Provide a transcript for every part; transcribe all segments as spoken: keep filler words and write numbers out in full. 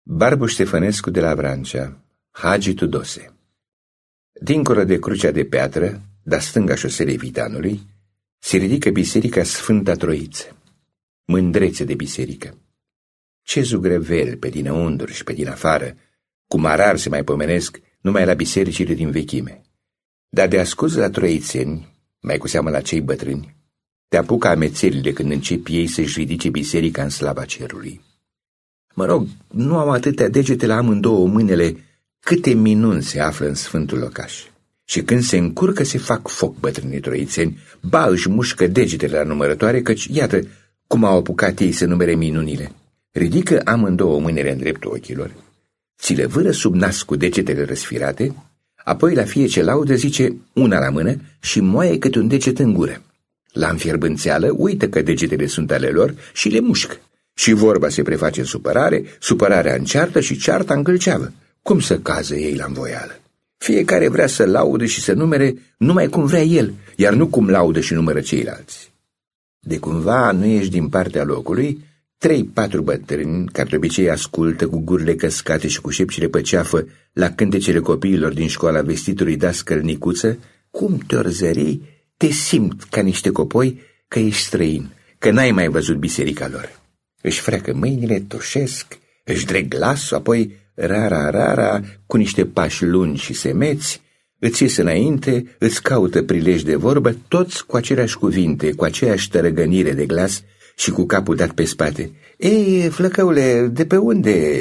Barbu Ștefănescu de la Vrancea, Hagi Tudose. Dincolo de crucea de piatră, de-a stânga șoselei Vitanului, se ridică biserica Sfânta Troiță, mândrețe de biserică. Ce zugrăvel pe dinăuntru și pe din afară, cum arar se mai pomenesc numai la bisericile din vechime. Dar de ascult la troițeni, mai cu seamă la cei bătrâni, te apucă amețelile când încep ei să-și ridice biserica în slava cerului. Mă rog, nu au atâtea degete la amândouă mânele, câte minuni se află în sfântul locaș. Și când se încurcă, se fac foc bătrânii troițeni, ba își mușcă degetele la numărătoare, căci iată cum au apucat ei să numere minunile. Ridică amândouă mâinile în dreptul ochilor, ți le vâră sub nas cu degetele răsfirate, apoi la fie ce laudă zice una la mână și moaie câte un deget în gură. La înfierbânțeală uită că degetele sunt ale lor și le mușcă. Și vorba se preface în supărare, supărarea în ceartă și cearta în gâlceavă. Cum să cază ei la învoială? Fiecare vrea să laude și să numere numai cum vrea el, iar nu cum laudă și numără ceilalți. De cumva nu ești din partea locului, trei-patru bătrâni, care de obicei ascultă cu gurile căscate și cu șepcile pe ceafă la cântecele copiilor din școala vestitului dascăl Nicuță, cum te-or zări, te simt ca niște copoi că ești străin, că n-ai mai văzut biserica lor. Își freacă mâinile, toșesc, își dreg glasul, apoi rara, rara, cu niște pași lungi și semeți, îți ies înainte, îți caută prilej de vorbă, toți cu aceleași cuvinte, cu aceeași tărăgănire de glas și cu capul dat pe spate. Ei, flăcăule, de pe unde?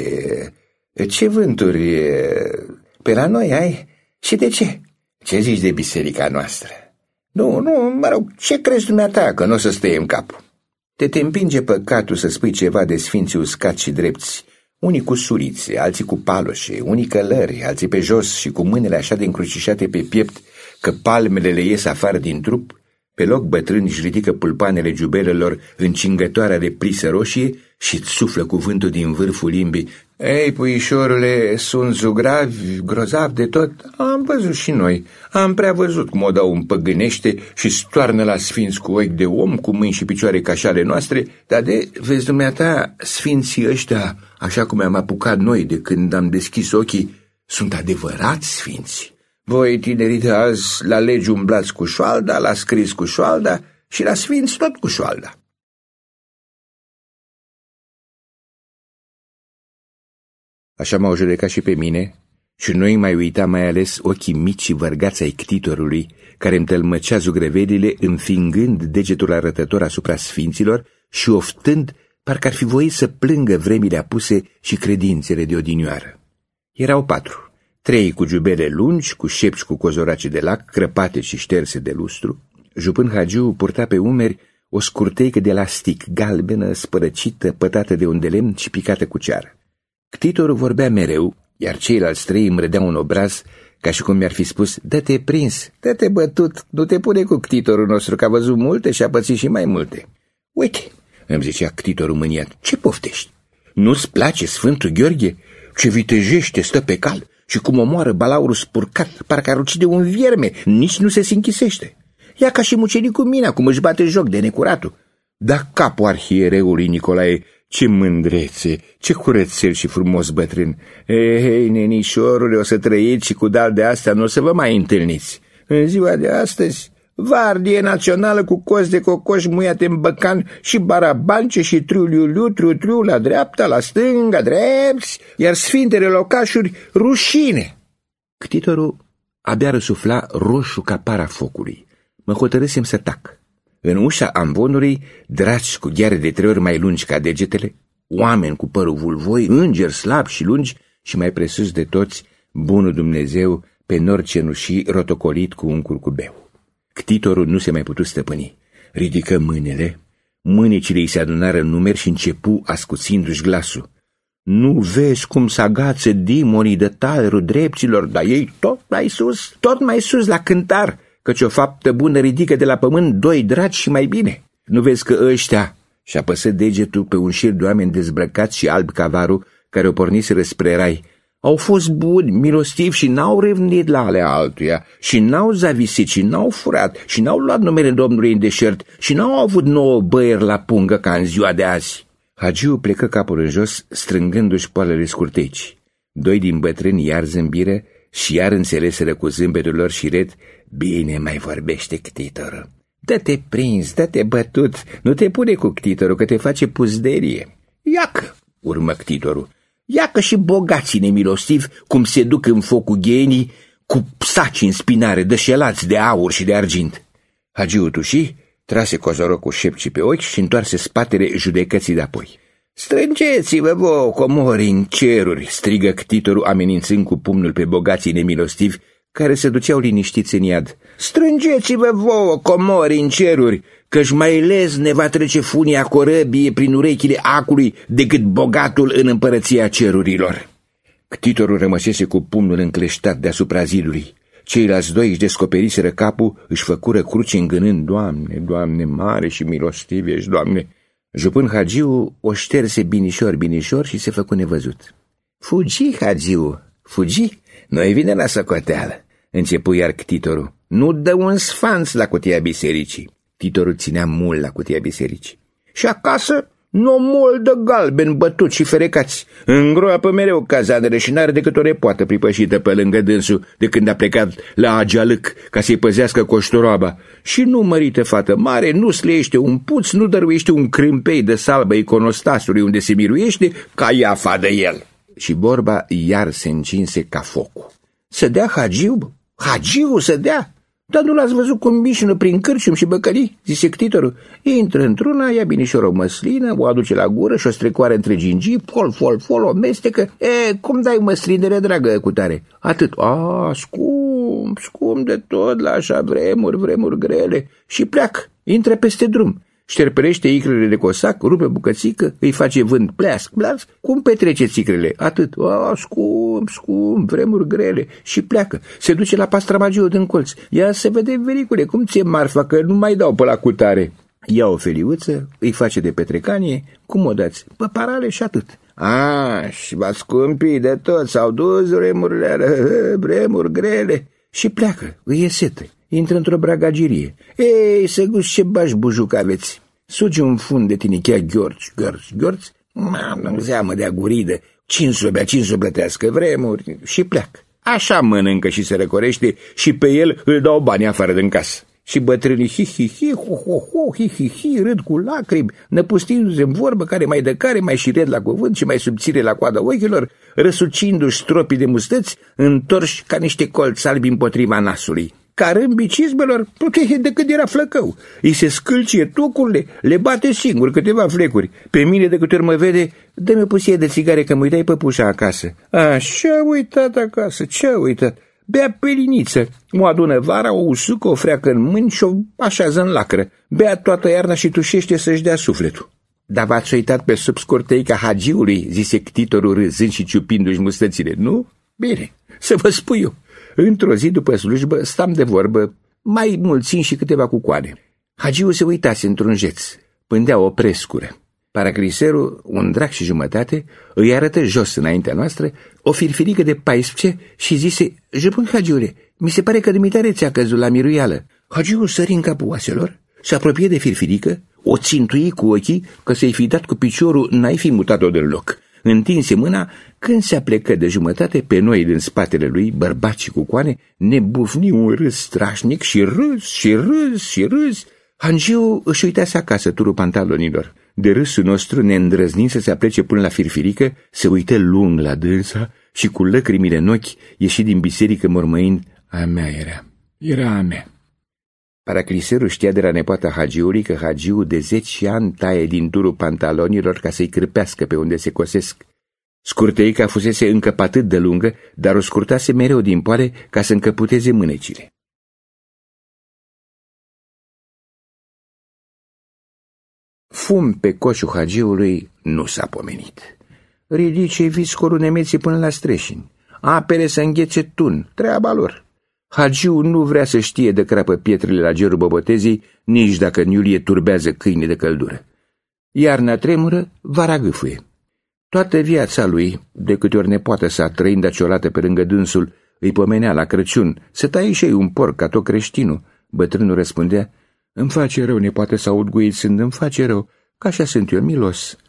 Ce vânturi? Pe la noi ai? Și de ce? Ce zici de biserica noastră? Nu, nu, mă rog, ce crezi dumneata, că nu o să stăie în capul? Te te împinge păcatul să spui ceva de sfinții uscați și drepți, unii cu surițe, alții cu paloșe, unii călări, alții pe jos și cu mâinile așa de încrucișate pe piept că palmele le ies afară din trup. Pe loc bătrâni își ridică pulpanele giubelelor în cingătoarea de plisă roșie și-ți suflă cuvântul din vârful limbii. Ei, puișorule, sunt zugravi, grozav de tot. Am văzut și noi, am prea văzut cum o dau în păgânește și stoarnă la sfinți cu ochi de om, cu mâini și picioare ca și ale noastre, dar de, vezi dumneata, sfinții ăștia, așa cum am apucat noi de când am deschis ochii, sunt adevărați sfinți. Voi, tinerii de azi, la legi umblați cu șoalda, la scris cu șoalda și la sfinți tot cu șoalda. Așa m-au judecat și pe mine și nu-i mai uita mai ales ochii mici și vărgați ai ctitorului, care îmi tălmăcea zugrăvedile, înfingând degetul arătător asupra sfinților și oftând, parcă ar fi voit să plângă vremile apuse și credințele de odinioară. Erau patru. Trei cu giubele lungi, cu șepci cu cozorace de lac, crăpate și șterse de lustru. Jupân Hagiu purta pe umeri o scurteică de elastic, galbenă, spărăcită, pătată de un de lemn și picată cu ceară. Ctitorul vorbea mereu, iar ceilalți trei îmi râdeau un obraz, ca și cum mi-ar fi spus, dă-te prins, dă-te bătut, nu te pune cu ctitorul nostru, că a văzut multe și a pățit și mai multe. Uite, îmi zicea ctitorul mâniat, ce poftești? Nu-ți place Sfântul Gheorghe? Ce vitejește stă pe cal și cum omoară balaurul spurcat, parcă ar ucide un vierme, nici nu se sinchisește. Ia ca și mucenicul Mina, cum își bate joc de necuratul. Dar capul arhiereului Nicolae, ce mândrețe, ce curățel și frumos bătrân. Ei, hey, nenișorule, o să trăiți și cu dal de astea nu o să vă mai întâlniți. În ziua de astăzi, vardie națională cu cozi de cocoș muiate în băcan și barabance și triuliuliu, triu-triu la dreapta, la stânga, drepți, iar sfintele locașuri rușine. Ctitorul abia răsufla roșu ca para focului. Mă hotărâsem să tac. În ușa ambonului, draci cu gheare de trei ori mai lungi ca degetele, oameni cu părul vulvoi, îngeri slabi și lungi și mai presus de toți, bunul Dumnezeu pe nor cenușii rotocolit cu un curcubeu. Ctitorul nu se mai putu stăpâni. Ridică mâinile, mânicile îi se adunară în numeri și începu ascuțindu-și glasul. Nu vezi cum s-agață dimonii de talerul drepților, dar ei tot mai sus, tot mai sus la cântar, căci o faptă bună ridică de la pământ doi draci și mai bine. Nu vezi că ăștia, și-a păsat degetul pe un șir de oameni dezbrăcați și albi ca varul, care o porniseră spre rai, au fost buni, milostivi și n-au revnit la ale altuia, și n-au zavisit, și n-au furat, și n-au luat numele Domnului în deșert, și n-au avut nouă băieri la pungă ca în ziua de azi. Hagiu plecă capul în jos, strângându-și poalele scurteci. Doi din bătrâni iar zâmbiră și iar înțeleseră cu zâmbetul lor și red: bine mai vorbește ctitorul. Dă-te prins, dă-te bătut, nu te pune cu ctitorul că te face puzderie. Iacă, urmă ctitorul, iacă și bogații nemilostivi cum se duc în focul ghenii cu saci în spinare, dășelați de aur și de argint. Hagiu tuși, trase cozorocul șepcii pe ochi și întoarse spatele judecății de apoi. Strângeți-vă vouă, comori în ceruri, strigă ctitorul amenințând cu pumnul pe bogații nemilostivi care se duceau liniștiți în iad. Strângeți-vă vouă, comori în ceruri, că-și mai lezne va trece funia corăbie prin urechile acului decât bogatul în împărăția cerurilor. Ctitorul rămăsese cu pumnul încleștat deasupra zidului. Ceilalți doi își descoperiseră capul, își făcură cruce îngânând: Doamne, Doamne, mare și milostiv ești, Doamne! Jupân Hagiu o șterse binișor, binișor și se făcu nevăzut. Fugi, Hagiu, fugi, noi vine la socoteală, începu iar ctitorul. Nu dă un sfanț la cutia bisericii. Ctitorul ținea mult la cutia bisericii. Și acasă nu mult de galben bătuți și ferecați. Îngroapă mereu cazanele și n-are decât o repoată pripășită pe lângă dânsul de când a plecat la Agialâc ca să-i păzească coștoroaba. Și nu mărită fată mare, nu sleiește un puț, nu dăruiește un crâmpei de salbă iconostasului unde se miruiește ca Iafa de el. Și vorba iar se încinse ca focul. Să dea Hagiu? Hagiu să dea? Dar nu l-ați văzut cum mișină prin cârcium și băcălii? Zise ctitorul. Intră într-una, ia binișor o măslină, o aduce la gură și o strecoare între gingii, fol, fol, fol, o mestecă. E, cum dai măslinele, dragă, cu tare? Atât. A, scump, scump de tot la așa vremuri, vremuri grele. Și pleacă, intră peste drum. Șterperește icrele de cosac, rupe bucățică, îi face vânt, pleasc, pleasc. Cum petreceți icrele? Atât. A, scump, scump, vremuri grele. Și pleacă. Se duce la pastramagiul din colț. Ia să vede, vericule, cum ți-e marfa, că nu mai dau pe la cutare. Ia o feliuță, îi face de petrecanie, cum o dați? Păparale și atât. A, și va scumpii de tot, s-au dus vremurile, vremuri grele. Și pleacă, îi e setă. Intră într-o bragagirie. Ei, să guși ce bași bujuc aveți. Suge un fund de tinichea gheorți, gheorți, gheorți. Mamă, zeamă de aguridă. Cinsobea, cinsoblătească vremuri. Și pleacă. Așa mănâncă și se răcorește și pe el îl dau bani afară din casă. Și bătrânii hi, hi, hi, ho, ho, ho, hi, hi, hi, râd cu lacrimi, năpustindu-se în vorbă, care mai de care, mai și red la cuvânt și mai subțire la coada ochilor, răsucindu-și stropii de mustăți, întorși ca niște colți albi împotriva nasului. Ca râmbii cizmelor, de când era flăcău. Îi se scâlcie tocurile, le bate singur câteva flecuri. Pe mine de câte ori mă vede, dă-mi o pusie de țigare că mă uitai păpușa acasă. Așa uitat acasă, ce-a uitat? Bea pe liniță, o adună vara, o usucă, o freacă în mâini și o așează în lacră. Bea toată iarna și tușește să-și dea sufletul. Dar v-ați uitat pe sub scurteica Hagiului, zise ctitorul râzând și ciupindu-și mustățile, nu? Bine, să vă spui eu. Într-o zi după slujbă stam de vorbă, mai mulțim și câteva cucoane. Hagiul se uitase într-un jeț, pândea o prescură. Paracriserul, un drac și jumătate, îi arătă jos înaintea noastră o firfirică de paisprezece și zise: Jupân Hagiule, mi se pare că dumitare ți-a căzut la miruială. Hagiul sări în capul oaselor, se apropie de firfirică, o țintui cu ochii, că să-i fi dat cu piciorul, n-ai fi mutat-o deloc. Întinse mâna, când se aplecă de jumătate, pe noi din spatele lui, bărbați cu coane, ne bufni un râs strașnic și râs și râs și râs. Hagiu își uitase acasă turul pantalonilor. De râsul nostru ne îndrăzni să se aplece până la firfirică, se uită lung la dânsa și cu lăcrimile în ochi ieși din biserică mormăind: a mea era, era a mea. Paracriserul știa de la nepoata Hagiului că Hagiul de zece ani taie din turul pantalonilor ca să-i cârpească pe unde se cosesc. Scurteica fusese încă atât de lungă, dar o scurtase mereu din poale ca să încăputeze mânecile. Fum pe coșul Hagiului nu s-a pomenit. Ridice viscorul nemeții până la streșini. Apele să înghețe tun, treaba lor. Hagiul nu vrea să știe de crapă pietrele la gerul bobotezii, nici dacă în iulie turbează câine de căldură. Iarna tremură, vara gâfâie. Toată viața lui, de câte ori nepoată sa, trăind aciolată pe lângă dânsul, îi pomenea la Crăciun să tai și ei un porc ca tot creștinul. Bătrânul răspundea: îmi face rău, nepoată, să aud guițând, îmi face rău, că așa sunt eu, milos.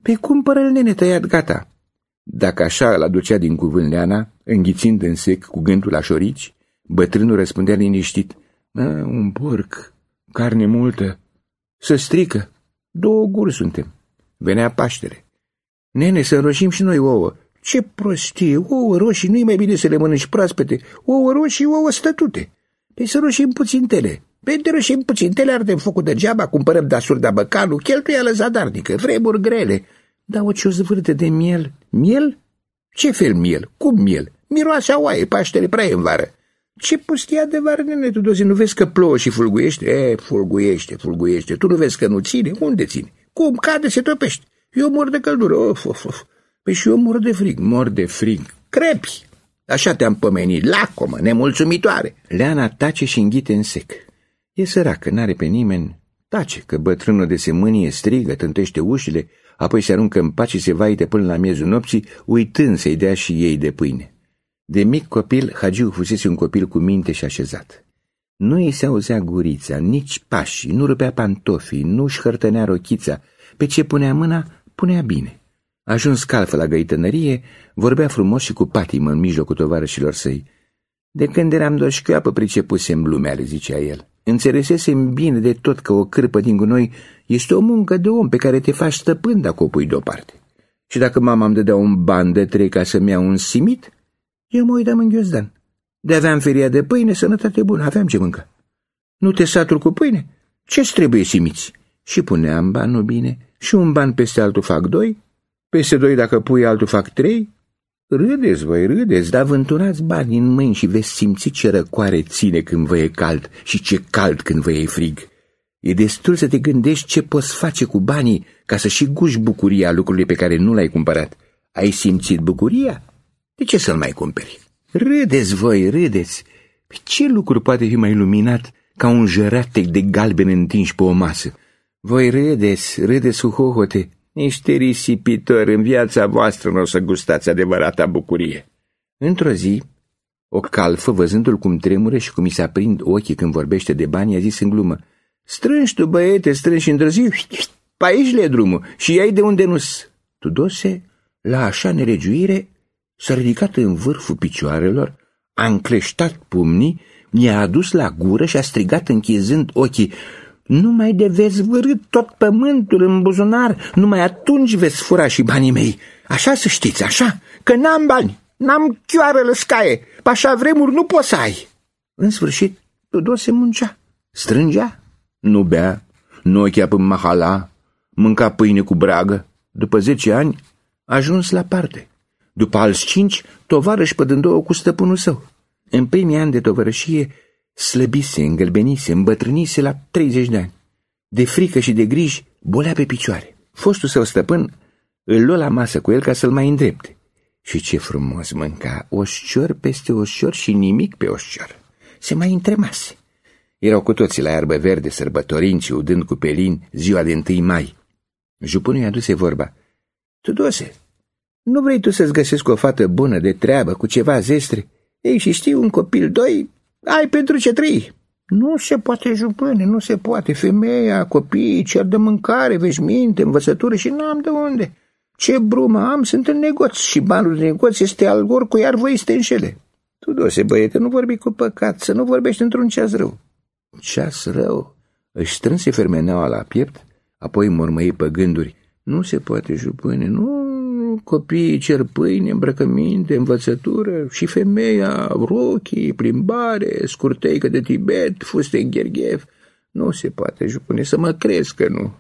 Pe cumpără-l, nene, tăiat, gata. Dacă așa îl aducea din cuvânt Leana, înghițind în sec cu gândul la șorici, bătrânul răspundea liniștit: un porc, carne multă, să strică, două guri suntem. Venea Paștele. Nene, să înroșim și noi ouă. Ce prostie, ouă roșii, nu-i mai bine să le mănânci proaspete, ouă roșii, ouă stătute. Păi să roșim puțintele. Păi de roșim puțintele, ardem focul degeaba, cumpărăm dasuri de băcalul, cheltuială zadarnică, vremuri grele. Dar o ce o zvârte de miel? Miel? Ce fel miel? Cum miel? Miroase a oaie, Paștele prea e în vară. Ce pustia de vară, nene, Tudoze, nu vezi că plouă și fulguiește? E, fulguiește, fulguiește, tu nu vezi că nu ține? Unde ține? Cum? Cade, se topește. Eu mor de căldură, of, of, of. Păi și eu mor de frig, mor de frig. Crepi! Așa te-am pomenit, lacomă, nemulțumitoare. Leana tace și înghite în sec. E săracă, n-are pe nimeni. Tace, că bătrânul de semânie strigă, tântește ușile, apoi se aruncă în pace și se vaite până la miezul nopții, uitând să-i dea și ei de pâine. De mic copil, Hagiu fusese un copil cu minte și așezat. Nu îi se auzea gurița, nici pașii, nu rupea pantofii, nu-și hărtănea rochița, pe ce punea mâna, punea bine. Ajuns calfă la găitănărie, vorbea frumos și cu patimă în mijlocul tovarășilor săi. De când eram doșchioapă, pricepusem lumea, le zicea el. Înțelesesem bine de tot că o cârpă din gunoi este o muncă de om pe care te faci stăpân dacă o pui deoparte. Și dacă mama îmi dădea un ban de trei ca să-mi iau un simit, eu mă uitam în ghiozdan. De aveam feria de pâine, sănătate bună, aveam ce mânca. Nu te saturi cu pâine? Ce-ți trebuie simiți? Și puneam banul bine, și un ban peste altul fac doi, peste doi dacă pui altul fac trei. Râdeți voi, râdeți, dar vântunați bani în mâini și veți simți ce răcoare ține când vă e cald și ce cald când vă e frig. E destul să te gândești ce poți face cu banii ca să și guși bucuria lucrurilor pe care nu l-ai cumpărat. Ai simțit bucuria? De ce să-l mai cumperi? Râdeți voi, râdeți. Pe ce lucru poate fi mai luminat ca un jăratec de galben întinși pe o masă? Voi râdeți, râdeți cu hohote. Niște risipitori, în viața voastră nu o să gustați adevărata bucurie. Într-o zi, o calfă, văzându-l cum tremură și cum i se aprind ochii când vorbește de bani, a zis în glumă: strângi tu, băiete, strângi, și într-o zi, pe aici le e drumul și iai de unde nu-s. Tudose, la așa neregiuire, s-a ridicat în vârful picioarelor, a încleștat pumnii, i-a adus la gură și a strigat închizând ochii: numai de veți vârât tot pământul în buzunar, numai atunci veți fura și banii mei. Așa să știți, așa, că n-am bani, n-am chioară lăscaie, pe așa vremuri nu poți să ai. În sfârșit, Tudose muncea, strângea, nu bea, nu o cheapă în mahala, mânca pâine cu bragă. După zece ani, a ajuns la parte. După alți cinci, tovarăș pădândouă cu stăpânul său. În primii ani de tovărășie, slăbise, îngălbenise, îmbătrânise la treizeci de ani. De frică și de griji, bolea pe picioare. Fostul său stăpân îl lua la masă cu el ca să-l mai îndrepte. Și ce frumos mânca, oșcior peste oșcior și nimic pe oșcior. Se mai întremase. Erau cu toții la iarbă verde, sărbătorind și udând cu pelin ziua de întâi mai. Jupânul i-a aduse vorba: Tudose, nu vrei tu să-ți găsesc o fată bună de treabă, cu ceva zestre? Ei, și știi, un copil, doi, ai pentru ce trăi. Nu se poate, jupâne, nu se poate. Femeia, copiii cer de mâncare, veșminte, învățătură și n-am de unde. Ce brumă am, sunt în negoț și banul de negoț este al oricui iar voi este înșele. Tudose, băiete, nu vorbi cu păcat, să nu vorbești într-un ceas rău. Ceas rău? Își strânse fermeneaua la piept, apoi mormăi pe gânduri: nu se poate, jupâne, nu, copiii cer pâine, îmbrăcăminte, învățătură și femeia, rochii, plimbare, scurteică de Tibet, fuste în gherghev. Nu se poate, jupâne, să mă crezi că nu.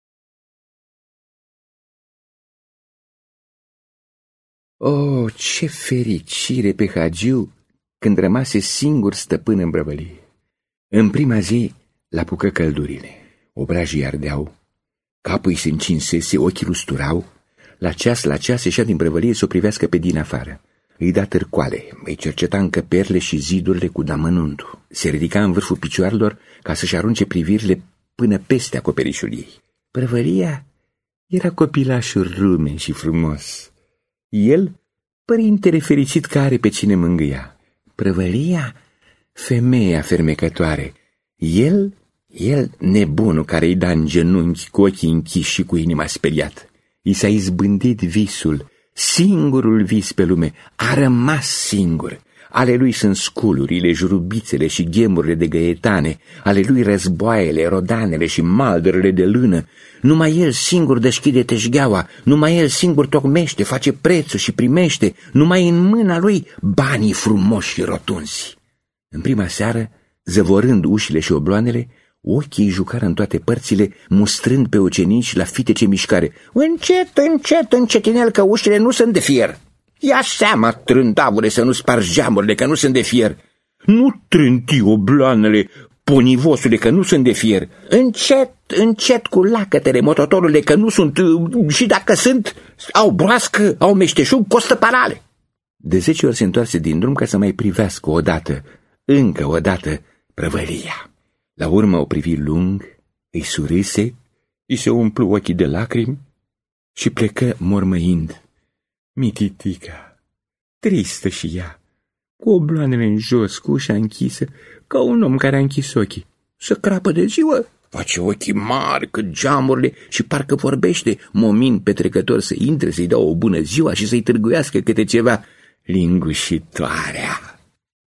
Oh, ce fericire pe Hagiu când rămase singur stăpân în brăvălie. În prima zi l-apucă căldurile, obrajii ardeau, capul îi se încinsese, ochii lusturau. La ceas, la ceas ieșea din brăvălie să o privească pe din afară. Îi da târcoale, îi cerceta încăperile și zidurile cu damănuntul. Se ridica în vârful picioarelor ca să-și arunce privirile până peste acoperișul ei. Brăvălia era copilașul rumen și frumos. El, părintele fericit că are pe cine mângâia. Prăvălia, femeia fermecătoare. El, el nebunul care îi da în genunchi cu ochii închiși și cu inima speriată. I s-a izbândit visul, singurul vis pe lume, a rămas singur. Ale lui sunt sculurile, jurubițele și ghemurile de găietane, ale lui războaiele, rodanele și maldărele de lână. Numai el singur deschide teșgheaua, numai el singur tocmește, face prețul și primește, numai în mâna lui banii frumoși și rotunzi. În prima seară, zăvorând ușile și obloanele, ochii jucară în toate părțile, mustrând pe ucenici la fitece mișcare. Încet, încet, încetinel, că ușile nu sunt de fier. Ia seama, trândavule, să nu spargi geamurile, că nu sunt de fier. Nu trânti obloanele, ponivosule, că nu sunt de fier. Încet, încet cu lacătele, mototorule, că nu sunt, și dacă sunt, au broască, au meșteșug, costă parale. De zece ori se întoarse din drum ca să mai privească odată, încă odată, prăvălia. La urmă o privi lung, îi surâse, îi se umplu ochii de lacrimi și plecă mormăind. Mititica, tristă și ea, cu obloanele în jos, cu ușa închisă, ca un om care a închis ochii. Să crapă de ziua, face ochii mari cât geamurile și parcă vorbește, momin pe trecător să intre, să-i dau o bună ziua și să-i târguiască câte ceva. Lingușitoarea!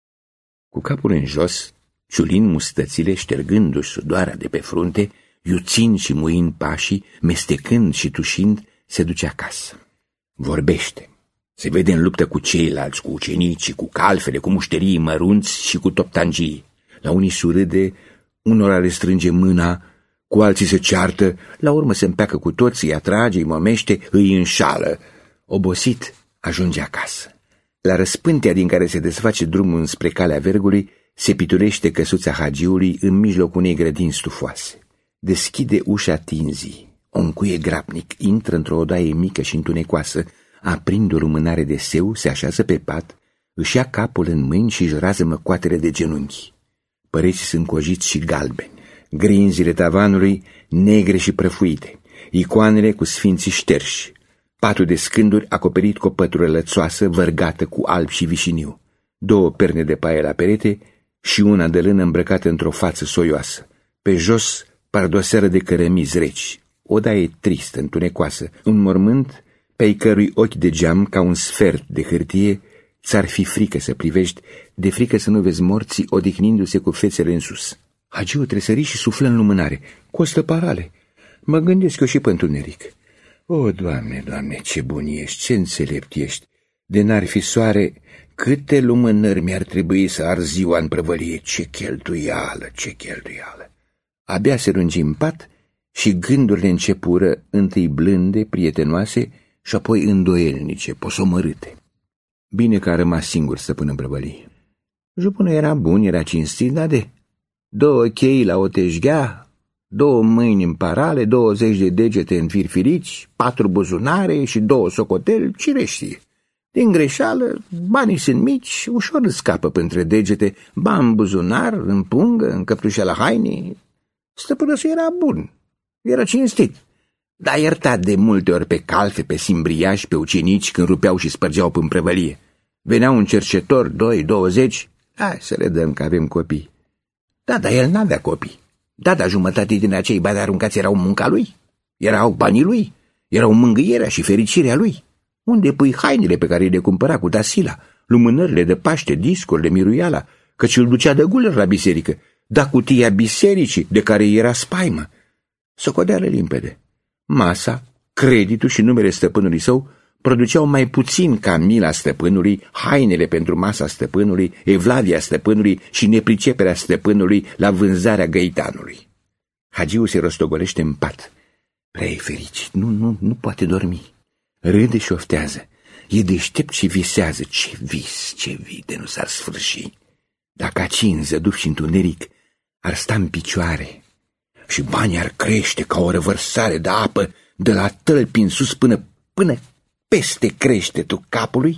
Cu capul în jos, ciulind mustățile, ștergându-și sudoarea de pe frunte, iuțind și muind pașii, mestecând și tușind, se duce acasă. Vorbește. Se vede în luptă cu ceilalți, cu ucenicii, cu calfele, cu mușterii mărunți și cu toptangii. La unii surâde, unora le strânge mâna, cu alții se ceartă, la urmă se împeacă cu toți, îi atrage, îi mămește, îi înșală. Obosit, ajunge acasă. La răspântea din care se desface drumul spre calea vergului, se piturește căsuța hagiului în mijlocul unei grădini stufoase. Deschide ușa tinzii. O încuie grabnic, intră într-o odaie mică și întunecoasă, aprinde o lumânare de seu, se așează pe pat, își ia capul în mâini și își rază măcoatele de genunchi. Păreții sunt cojiți și galbeni, grinzile tavanului negre și prăfuite, icoanele cu sfinții șterși, patul de scânduri acoperit cu o pătură lățoasă vărgată cu alb și vișiniu, două perne de paie la perete și una de lână îmbrăcată într-o față soioasă. Pe jos, pardoseară de cărămizi reci, odaie tristă, întunecoasă, un mormânt pe-ai cărui ochi de geam, ca un sfert de hârtie, ți-ar fi frică să privești, de frică să nu vezi morții odihnindu-se cu fețele în sus. Hagiul tresări și suflă în lumânare. Costă parale. Mă gândesc eu și pe întuneric. O, Doamne, Doamne, ce bun ești, ce înțelept ești! De n-ar fi soare, câte lumânări mi-ar trebui să ard ziua în prăvălie, ce cheltuială, ce cheltuială! Abia se rungi în pat și gândurile începură, întâi blânde, prietenoase și apoi îndoielnice, posomărâte. Bine că a rămas singur stăpân în prăvălie. Jupunul era bun, era cinstit, dar de două chei la o teșghea, două mâini în parale, douăzeci de degete în firfirici, patru buzunare și două socoteli, cine știe. Din greșeală, banii sunt mici, ușor îți scapă printre degete, ba în buzunar, în pungă, în căptușa hainii. Stăpânul său era bun, era cinstit, dar iertat de multe ori pe calfe, pe simbriași, pe ucenici când rupeau și spărgeau până prăvălie. Venea un cercetor, doi, douăzeci, hai să le dăm că avem copii. Da, dar el n-avea copii. Da, dar jumătate din acei bani aruncați erau munca lui, erau banii lui, erau mângâierea și fericirea lui. Unde pui hainele pe care le cumpăra cu Dasila, lumânările de Paște, discurile, miruiala, căci îl ducea de guler la biserică, da cutia bisericii de care era spaimă. Socoteală limpede. Masa, creditul și numele stăpânului său produceau mai puțin ca mila stăpânului, hainele pentru masa stăpânului, evlavia stăpânului și nepriceperea stăpânului la vânzarea găitanului. Hagiul se rostogolește în pat. Prea e fericit, nu, nu, nu poate dormi. Râde și oftează. E deștept și visează. Ce vis, ce vis de nu s-ar sfârși. Dacă aci în zăduf și întuneric ar sta în picioare și banii ar crește ca o revărsare de apă de la tălpi în sus până, până peste creștetul capului,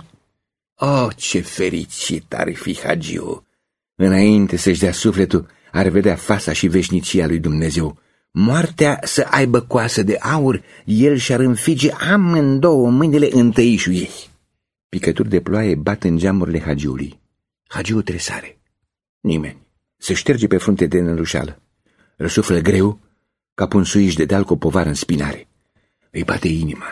oh, ce fericit ar fi Hagiu! Înainte să-și dea sufletul, ar vedea fața și veșnicia lui Dumnezeu. Moartea să aibă coasă de aur, el și-ar înfige amândouă mâinile în tăișul ei. Picături de ploaie bat în geamurile Hagiului. Hagiul tresare. Nimeni. Se șterge pe frunte de nălușală. Răsuflă greu, ca un suiș de deal cu o povară în spinare. Îi bate inima.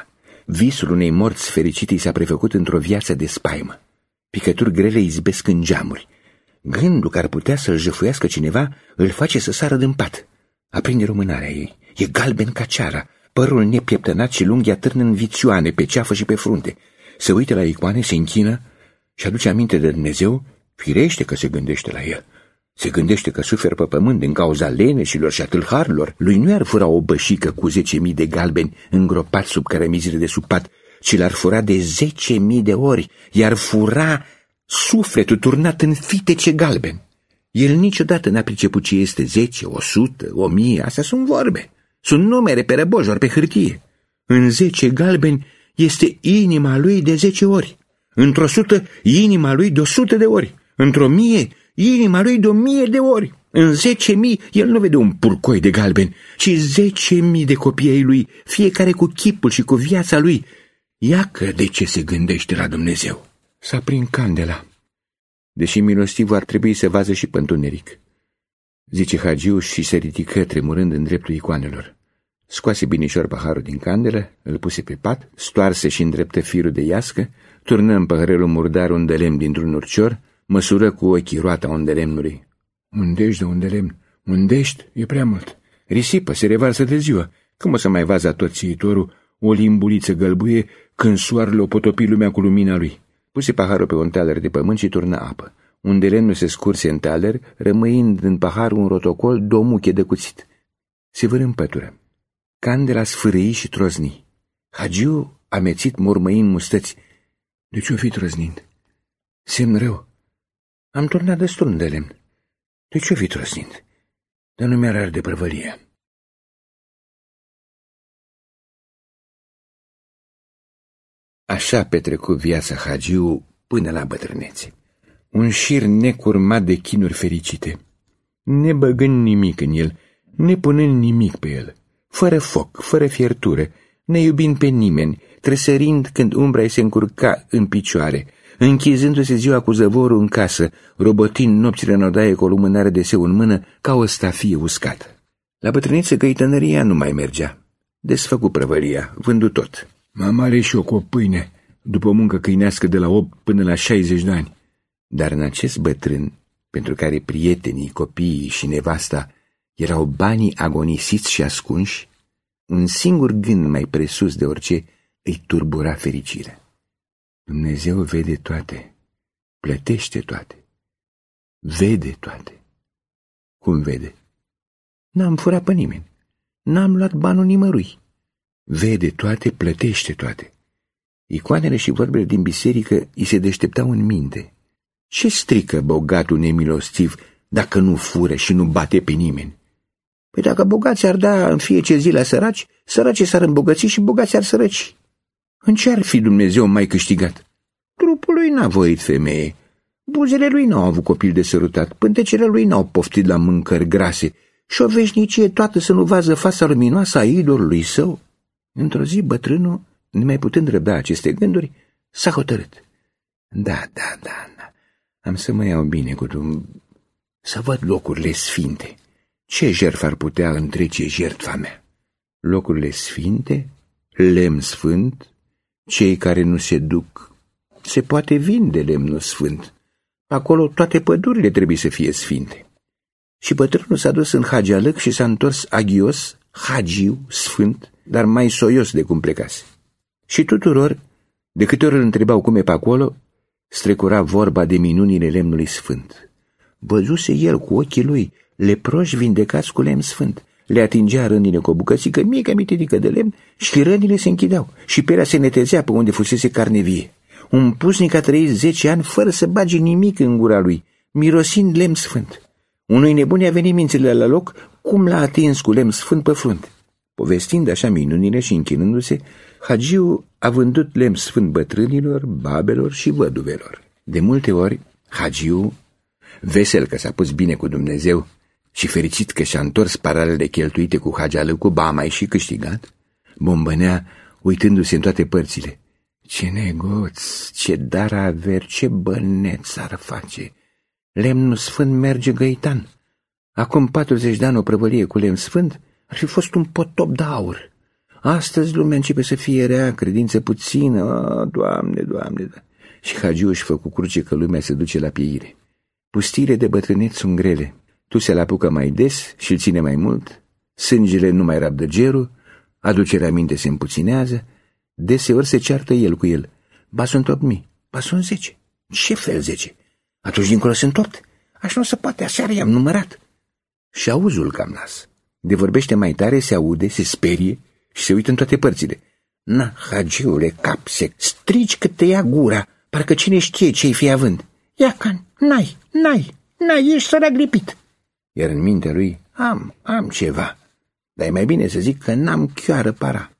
Visul unei morți fericite i s-a prefăcut într-o viață de spaimă. Picături grele izbesc în geamuri. Gândul că ar putea să-l jăfuiască cineva îl face să sară din pat. Aprinde lumânarea ei. E galben ca ceara, părul nepieptănat și lunghia târnă în vițioane pe ceafă și pe frunte. Se uită la icoane, se închină și aduce aminte de Dumnezeu. Firește că se gândește la el. Se gândește că suferă pe pământ din cauza leneșilor și a tâlharilor. Lui nu i-ar fura o bășică cu zece mii de galbeni îngropați sub cărămizile de sub pat, ci l-ar fura de zece mii de ori, i-ar fura sufletul turnat în fitece galben. El niciodată n-a priceput ce este zece, o sută, o mie, astea sunt vorbe. Sunt numere pe răbojor, pe hârtie. În zece galbeni este inima lui de zece ori. Într-o sută, inima lui de o sută de ori. Într-o mie, inima lui de o mie de ori. În zece mii, el nu vede un purcoi de galben, ci zece mii de copii ai lui, fiecare cu chipul și cu viața lui. Iacă de ce se gândește la Dumnezeu. S-a prins candela. Deși milostivul ar trebui să vază și pe întuneric. Zice Hagiu și se ridică tremurând în dreptul icoanelor. Scoase binișor paharul din candelă, îl puse pe pat, stoarse și îndreptă firul de iască, turnă în păhărelul murdar un de lemn dintr-un urcior, măsură cu ochii roata un de lemnului. Undești de un de lemn, undești, e prea mult. Risipă, se revarsă de ziua. Cum o să mai vaza tot țiitorul o limbuliță gălbuie când soarele o potopi lumea cu lumina lui? Puse paharul pe un taler de pământ și turnă apă. Un de lemn se scurse în taler, rămâind în paharul un rotocol două muche de cuțit. Se vâră în pătură. Candela sfârâi și trozni. Hagiu, amețit, mormăind mustăți. De ce o fi trăznind? Semn rău. Am turnat destul de lemn. De ce o fi trăznind? Dar nu mi-ar arde prăvălia. Așa petrecu viața Hagiu până la bătrânețe. Un șir necurmat de chinuri fericite, nebăgând nimic în el, nepunând nimic pe el, fără foc, fără fiertură, neiubind pe nimeni, tresărind când umbra îi se încurca în picioare, închizându-se ziua cu zăvorul în casă, robotind nopțile în odaie cu o lumânare de seu în mână, ca o stafie uscată. La bătrânețe găitănăria nu mai mergea. Desfăcu prăvălia, vându tot. M-am ales și eu cu o pâine, după o muncă câinească de la opt până la șaizeci de ani. Dar în acest bătrân, pentru care prietenii, copiii și nevasta erau banii agonisiți și ascunși, un singur gând mai presus de orice îi turbura fericirea. Dumnezeu vede toate, plătește toate, vede toate. Cum vede? N-am furat pe nimeni, n-am luat banul nimărui. Vede toate, plătește toate. Icoanele și vorbele din biserică îi se deșteptau în minte. Ce strică bogatul nemilostiv dacă nu fură și nu bate pe nimeni? Păi dacă bogații ar da în fiecare zi la săraci, săracii s-ar îmbogăți și bogații ar sărăci. În ce ar fi Dumnezeu mai câștigat? Trupul lui n-a voit femeie, buzele lui n-au avut copil de sărutat, pântecele lui n-au poftit la mâncări grase și o veșnicie toată să nu vază fața luminoasă a idolului său. Într-o zi bătrânul, nemai putând răbda aceste gânduri, s-a hotărât. Da, da, da, da, am să mă iau bine cu Dumnezeu, să văd locurile sfinte. Ce jertfă ar putea întrece jertfa mea? Locurile sfinte, lemn sfânt, cei care nu se duc, se poate vinde lemnul sfânt. Acolo toate pădurile trebuie să fie sfinte. Și bătrânul s-a dus în Hagialăc și s-a întors agios, Hagiu, sfânt, dar mai soios de cum plecase. Și tuturor, de câte ori îl întrebau cum e pe acolo, strecura vorba de minunile lemnului sfânt. Văzuse el cu ochii lui leproși vindecați cu lemn sfânt. Le atingea rănile cu o bucățică mică mititică de lemn și rănile se închideau și pielea se netezea pe unde fusese carne vie. Un pusnic a trăit zece ani fără să bage nimic în gura lui, mirosind lemn sfânt. Unui nebun i-a venit mințile la loc cum l-a atins cu lemn sfânt pe frunte. Povestind așa minunile și închinându-se, Hagiu a vândut lemn sfânt bătrânilor, babelor și văduvelor. De multe ori, Hagiu, vesel că s-a pus bine cu Dumnezeu și fericit că și-a întors paralele cheltuite cu Hagialăcu, ba mai și câștigat, bombănea uitându-se în toate părțile. Ce negoț, ce dar averi, ce băneț ar face! Lemnul sfânt merge găitan. Acum patruzeci de ani o prăvălie cu lemn sfânt ar fi fost un potop de aur. Astăzi lumea începe să fie rea, credință puțină. A, Doamne, Doamne, da. Și hagiul își făcu cruce că lumea se duce la pieire. Pustiile de bătrâneți sunt grele. Tu se-l apucă mai des și îl ține mai mult. Sângele nu mai rabdă gerul, aducerea minte se împuținează. Deseori se ceartă el cu el. Ba sunt opt mii, ba sunt zece. Ce fel zece? Atunci dincolo sunt opt. Așa nu se poate, aseară i-am numărat. Și auzul cam nas. De vorbește mai tare, se aude, se sperie și se uită în toate părțile. Na, hagiule, capsec, strici cât te ia gura, parcă cine știe ce-i fi având. Ia can, n-ai, n-ai, n-ai, ești sărac lipit. Iar în mintea lui, am, am ceva, dar e mai bine să zic că n-am chioară para.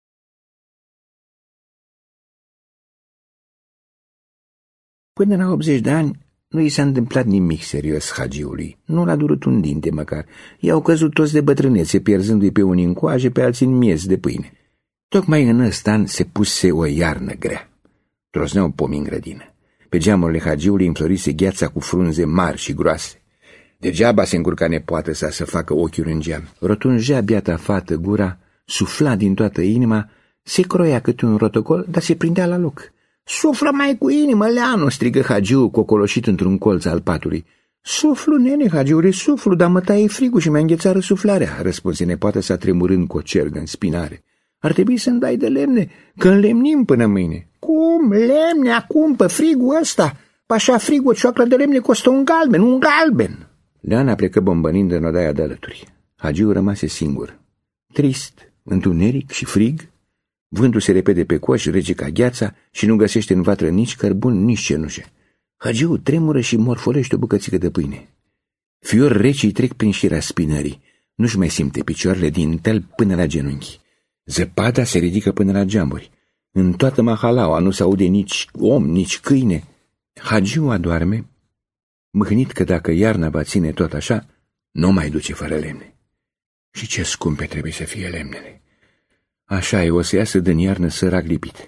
Până la optzeci de ani nu i s-a întâmplat nimic serios hagiului. Nu l-a durut un dinte măcar. I-au căzut toți de bătrânețe, pierzându-i pe unii în coaje, pe alții în miez de pâine. Tocmai în ăsta an se puse o iarnă grea. Trosneau pomii în grădină. Pe geamurile hagiului înflorise gheața cu frunze mari și groase. Degeaba se încurca nepoată sa să facă ochiuri în geam. Rotunjea biata fată gura, sufla din toată inima, se croia câte un rotocol, dar se prindea la loc. Suflă mai cu inimă, Leanu, strigă hagiul cocoloșit într-un colț al patului. Suflu, nene, hagiule, suflu, dar mă taie frigul și mi-a înghețat răsuflarea, răspunse nepoată sa tremurând cu o cergă în spinare. Ar trebui să-mi dai de lemne, că înlemnim până mâine. Cum? Lemne acum, pe frigul ăsta? Pașa frig, o cioaclă de lemne costă un galben, un galben. Leana plecă bombănind în odaia de alături. Hagiul rămase singur. Trist, întuneric și frig. Vântul se repede pe coș, rece ca gheața și nu găsește în vatră nici cărbun, nici cenușe. Hagiul tremură și morfolește o bucățică de pâine. Fiori reci îi trec prin șira spinării. Nu-și mai simte picioarele din tel până la genunchi. Zăpada se ridică până la geamuri. În toată mahalaua nu se aude nici om, nici câine. Hagiul adorme, mâhnit că dacă iarna va ține tot așa, nu mai duce fără lemne. Și ce scumpe trebuie să fie lemnele. Așa e, o să iasă din iarnă sărac lipit.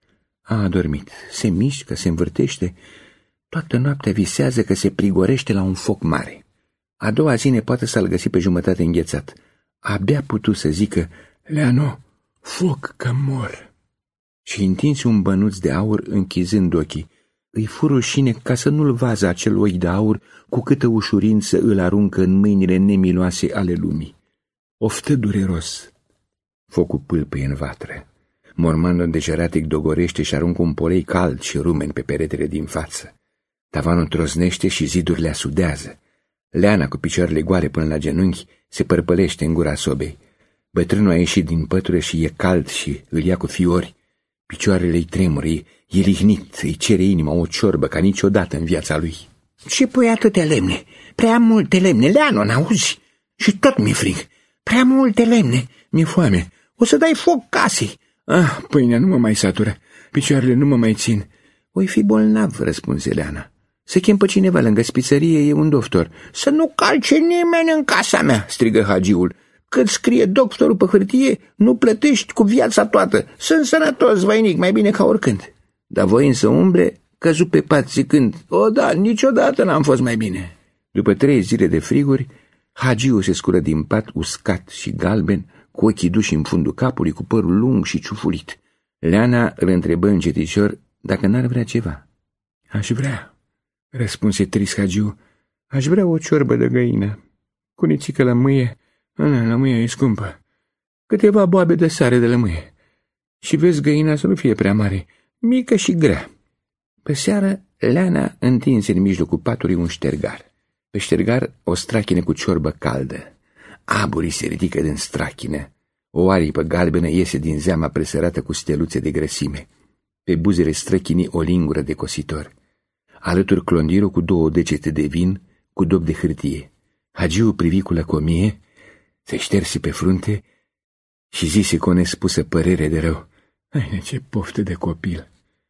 A adormit, se mișcă, se învârtește, toată noaptea visează că se prigorește la un foc mare. A doua zi nepoată s-a găsit pe jumătate înghețat. Abia putu să zică, Leano, foc că mor. Și întinse un bănuț de aur închizând ochii. Îi fu rușine ca să nu-l vază acel ochi de aur cu câtă ușurință îl aruncă în mâinile nemiloase ale lumii. Oftă dureros. Focul pâlpâie în vatră. Mormanul dejeratic dogorește și aruncă un polei cald și rumen pe peretele din față. Tavanul trosnește și zidurile asudează. Leana, cu picioarele goale până la genunchi, se părpălește în gura sobei. Bătrânul a ieșit din pătură și e cald și îl ia cu fiori. Picioarele îi tremură, e lihnit, îi cere inima o ciorbă ca niciodată în viața lui. Ce pui atâtea lemne? Prea multe lemne, Leano, n-auzi? Și tot mi-e frig. Prea multe lemne, mi-e foame. O să dai foc casei. Ah, pâinea nu mă mai satură, picioarele nu mă mai țin. Oi fi bolnav, răspunse Leana. Se chem pe cineva lângă spițărie, e un doctor. Să nu calce nimeni în casa mea, strigă hagiul. Cât scrie doctorul pe hârtie, nu plătești cu viața toată. Sunt sănătos, vainic, mai bine ca oricând. Dar voi însă umble, căzu pe pat zicând, o, da, niciodată n-am fost mai bine. După trei zile de friguri, hagiul se sculă din pat uscat și galben, cu ochii duși în fundul capului, cu părul lung și ciufulit. Leana îl întrebă înceticior dacă n-ar vrea ceva. Aș vrea, răspunse trist hagiul, aș vrea o ciorbă de găină, cu nițică lămâie. Nu, lămâia e scumpă. Câteva boabe de sare de lămâie. Și vezi găina să nu fie prea mare, mică și grea. Pe seară, Leana întinse în mijlocul patului un ștergar. Pe ștergar o strachină cu ciorbă caldă. Aburii se ridică din strachină. O aripă galbenă iese din zeama presărată cu steluțe de grăsime. Pe buzele străchinii o lingură de cositor. Alături clondirul cu două degete de vin, cu dop de hârtie. Hagiul privi cu lăcomie, se șterse pe frunte și zise cu o nespusă părere de rău. Ai, ce poftă de copil!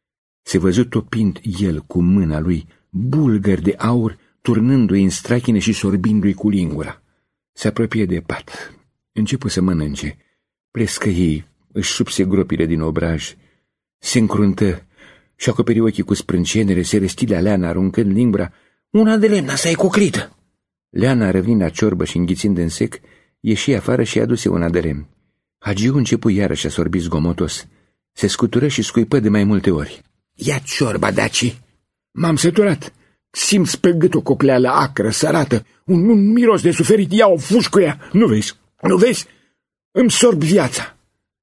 Se văzu topind el cu mâna lui bulgări de aur, turnându-i în strachine și sorbindu-i cu lingura. Se apropie de pat. Începu să mănânce. Plescă ei, își șupse gropile din obraj. Se încruntă și acoperi ochii cu sprâncenere, se restilea Leana aruncând lingura. Una de lemn, asta e coclită! Leana, revenind la ciorbă și înghițind în sec, ieși afară și aduse una de lemn. Hagiu începu iarăși a sorbi zgomotos. Se scutură și scuipă de mai multe ori. Ia ciorba, daci! M-am săturat. Simți pe gât o cocleală acră, sărată, un, un miros de suferit. Ia-o, fugi cu ea! Nu vezi? Nu vezi? Îmi sorb viața!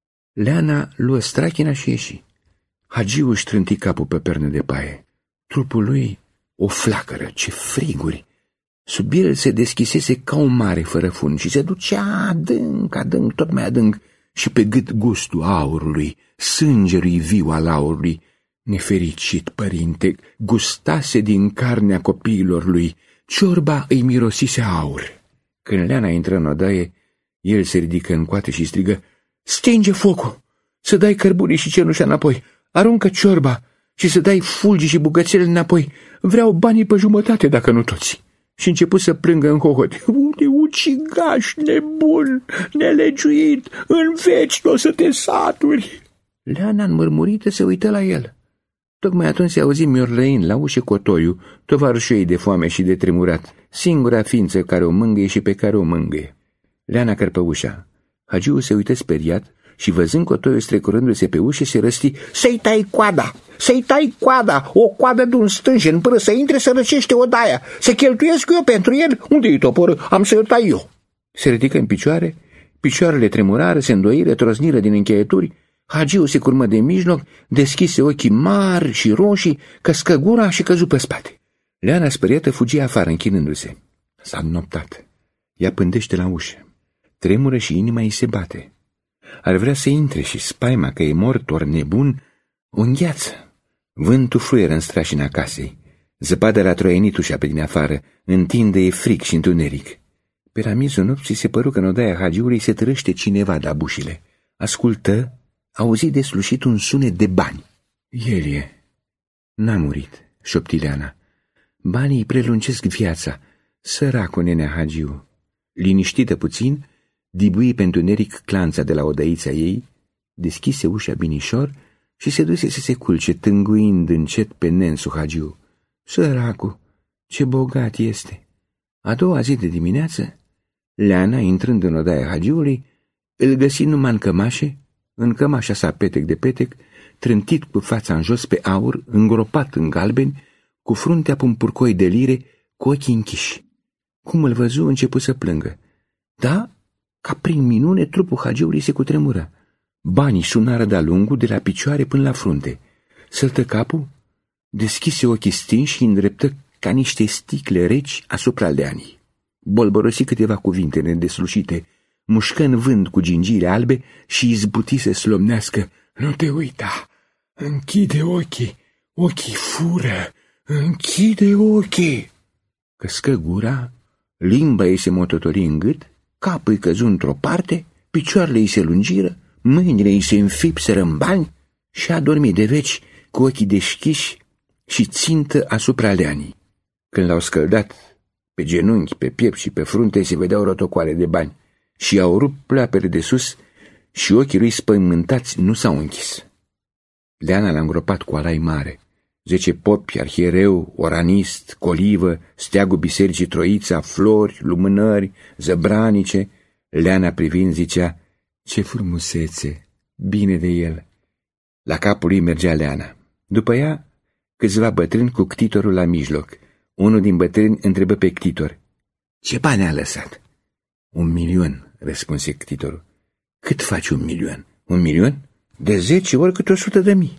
Leana luă strachina și ieși. Hagiu își trânti capul pe pernă de paie. Trupul lui o flacără, ce friguri! Sub el se deschisese ca o mare fără fund și se ducea adânc, adânc, tot mai adânc, și pe gât gustul aurului, sângerui viu al aurului. Nefericit părinte, gustase din carnea copiilor lui, ciorba îi mirosise aur. Când Leana intră în odaie, el se ridică în coate și strigă: stinge focul, să dai cărbunii și cenușa înapoi, aruncă ciorba și să dai fulgi și bucățele înapoi, vreau banii pe jumătate, dacă nu toți. Și început să plângă în hohot. Unde ucigaș nebun, nelegiuit, în veci n-o să te saturi. Leana, înmărmurită, se uită la el. Tocmai atunci se auzi miorlăind la ușă Cotoiu, tovarășul ei de foame și de tremurat, singura ființă care o mângâie și pe care o mângâie. Leana cărpă ușa. Hagiu se uită speriat și, văzând Cotoiu strecurându-se pe ușă, se răsti: să-i tai coada, să-i tai coada, o coadă de un stânjen, până să intre să răcește odaia, să cheltuiesc eu pentru el, unde-i toporul, am să-l tai eu. Se ridică în picioare, picioarele tremurară, se îndoiră, trozniră din încheieturi. Hagiu se curmă de mijloc, deschise ochii mari și roșii, căscă gura și căzu pe spate. Leana, speriată, fugi afară, închinându-se. S-a înnoptat. Ea pândește la ușă. Tremură și inima îi se bate. Ar vrea să intre și spaima că e mort ori nebun o îngheață. Vântul fluieră în strașina casei. Zăpada la troienit ușa pe din afară, întinde-i fric și întuneric. Pe la miezul nopții se păru că în odaia Hagiului se târăște cineva la bușile. Ascultă, auzi deslușit un sunet de bani. El e. N-a murit, șopti Leana. Banii îi prelungesc viața. Săracul nenea Hagiu. Liniștită puțin, dibui pe întuneric clanța de la odăița ei, deschise ușa binișor și se duse să se culce, tânguind încet pe nensul Hagiu. Săracul, ce bogat este! A doua zi de dimineață, Leana, intrând în odaia Hagiului, îl găsi numai în cămașe, în cămașa sa petec de petec, trântit cu fața în jos pe aur, îngropat în galbeni, cu fruntea pe un purcoi de lire, cu ochii închiși. Cum îl văzu, începu să plângă. Da, ca prin minune, trupul Hagiului se cutremură. Banii sunară de-a lungul, de la picioare până la frunte. Săltă capul, deschise ochii stinși și îndreptă ca niște sticle reci asupra Leanii. Bolborosi câteva cuvinte nedeslușite, mușcă în vânt cu gingiile albe și izbuti să slomnească. Nu te uita, închide ochii, ochii fură, închide ochii. Căscă gura, limba ei se mototori în gât, capul îi căzu într-o parte, picioarele îi se lungiră, mâinile îi se înfipseră în bani și a dormit de veci cu ochii deschiși și țintă asupra Leanii. Când l-au scăldat, pe genunchi, pe piept și pe frunte se vedeau rotocoale de bani și i-au rupt pleoapele de sus și ochii lui spăimântați nu s-au închis. Leana l-a îngropat cu alai mare. Zece popi, arhiereu, oranist, colivă, steagul bisericii Troița, flori, lumânări, zăbranice. Leana privind zicea: ce frumusețe, bine de el. La capul lui mergea Leana. După ea, câțiva bătrâni cu ctitorul la mijloc. Unul din bătrâni întrebă pe ctitor: ce bani a lăsat? Un milion, răspunse ctitorul. Cât faci un milion? Un milion? De zece ori cât o sută de mii.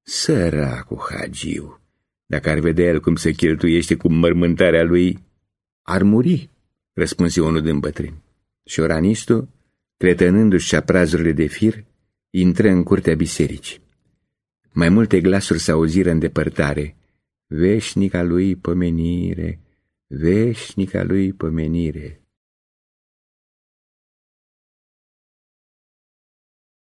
Săracul Hagiu, dacă ar vedea el cum se cheltuiește cu mărmântarea lui, ar muri, răspunse unul din bătrâni. Și oranistul, cretănându-și ceaprazurile de fir, intră în curtea bisericii. Mai multe glasuri s-auziră în depărtare: veșnica lui pomenire, veșnica lui pomenire.